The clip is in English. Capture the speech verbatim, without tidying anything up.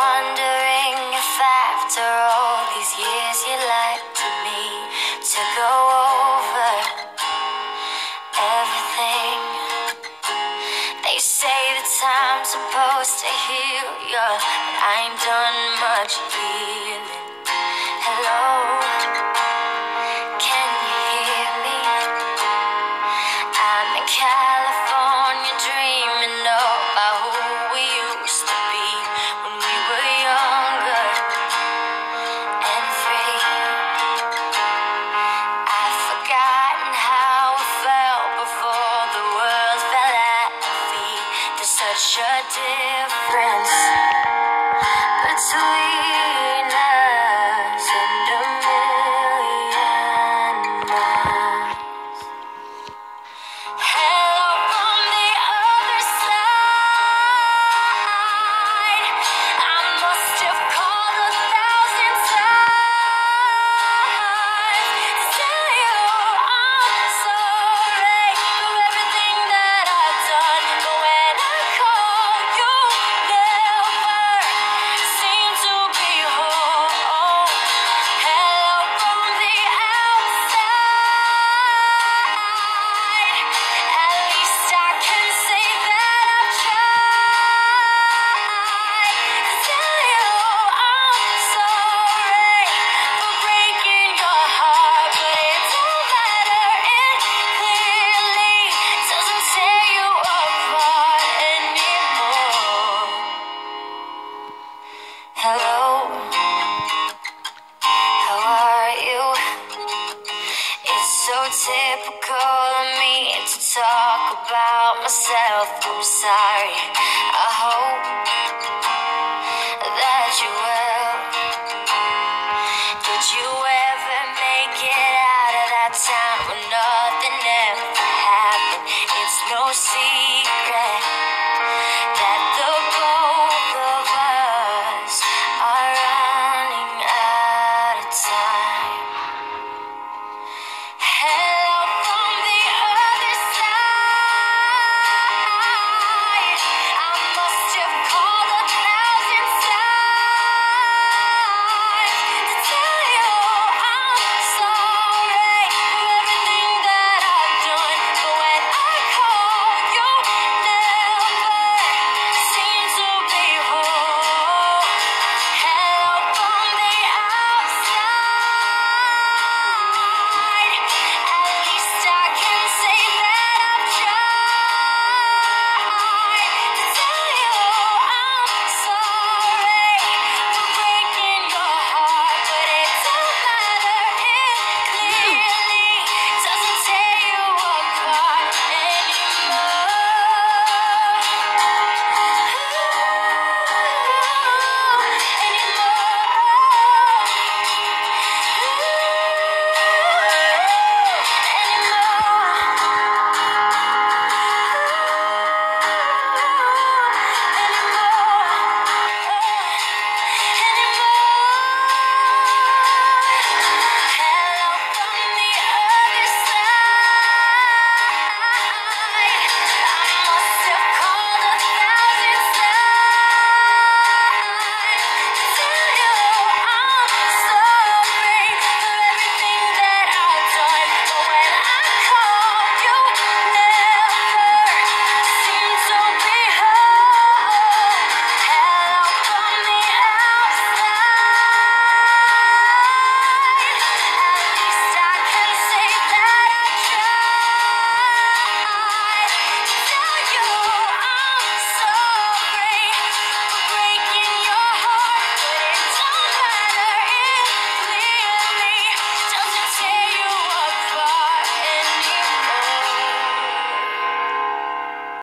wondering if after all these years you'd like to me to go over everything. They say that time's supposed to heal you, but I ain't done much healing. Hello, can you hear me? I'm in California dreaming about who we used to be when we were younger and free. I've forgotten how it felt before the world fell at our feet. There's such a difference between us and a million miles. Hello from the other side. I must have called a thousand times to tell you I'm sorry for everything that I've done. But when I call, you never seem to be home. Hello from the outside. At least I can say that I've tried to tell you I'm sorry for breaking your heart, but it don't matter. It clearly doesn't tear you apart anymore. Hello, how are you? It's so typical of me to talk about myself. I'm sorry. I hope that you will. Did you ever make it out of that town